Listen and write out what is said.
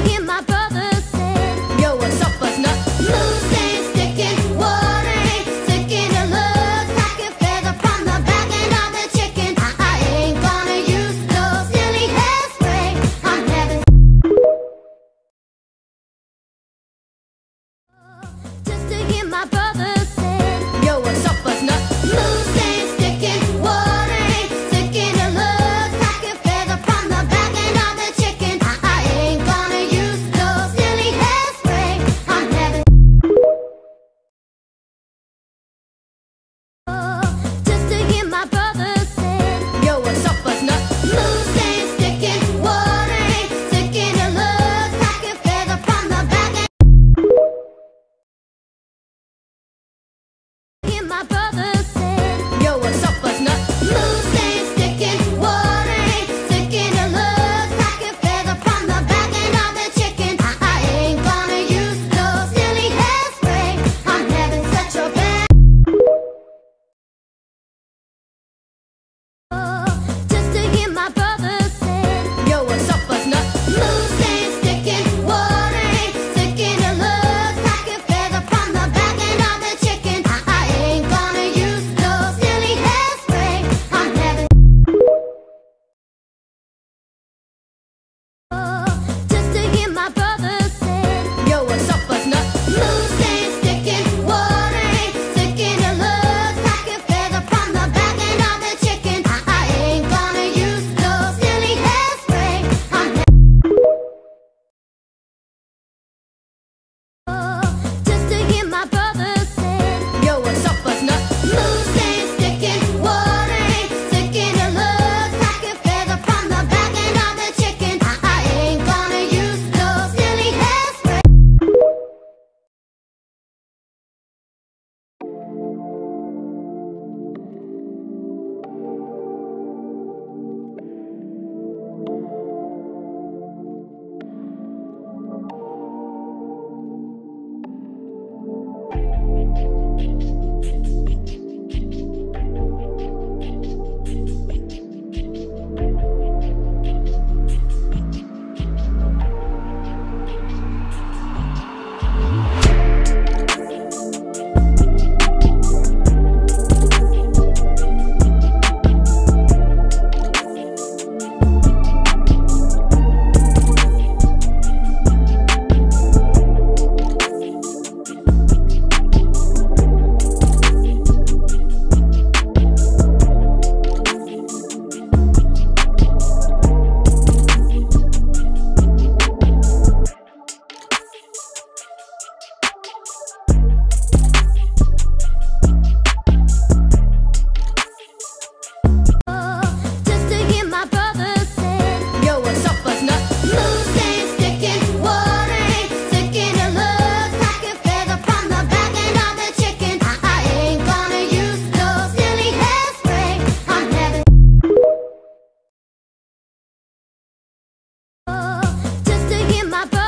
hear my brother say, yo, what's up, buzz nut? Mousse ain't stickin', water ain't stickin'. It looks like it feather from the back end of the chicken. I ain't gonna use no silly hairspray. I'm having just to hear my brother say, yo, what's up, buzz nut? Mousse ain't stickin', water ain't stickin'. It looks like it feather from the back end of the chicken. I ain't gonna use no silly hairspray. I'm having just to hear my brother say, yo, what's up, buzz nut? Mousse ain't stickin', water ain't stickin'. It looks like it feather from the back end. Hear my brother say, yo, what's up, buzz nut? Mousse ain't stickin', water ain't stickin'. It looks like it feather from the back end of the chicken. I ain't gonna use no silly hairspray. I'm having such a bad just to hear my brother say, yo, what's up, buzz nut? Mousse ain't stickin', water ain't stickin'. It looks like it feather from the back end of the chicken. I ain't gonna use no silly hairspray. I'm having just to hear my brother say, yo, what's up, buzz nut? Mousse ain't stickin', water ain't stickin'. It looks like it feather from the back end of the chicken. I ain't gonna use no silly hairspray. I'm just to hear my brother say, yo, what's up, buzz nut? Mousse ain't stickin', water ain't stickin'. It looks like it feather from the back end of the chicken. I ain't gonna use no silly hairspray. Just to hear my brother say, yo, what's up, buzz nut? Mousse ain't stickin', water ain't stickin'. It looks like it feather from the back end of the chicken. I ain't gonna use no silly hairspray. I'm having just to hear my brother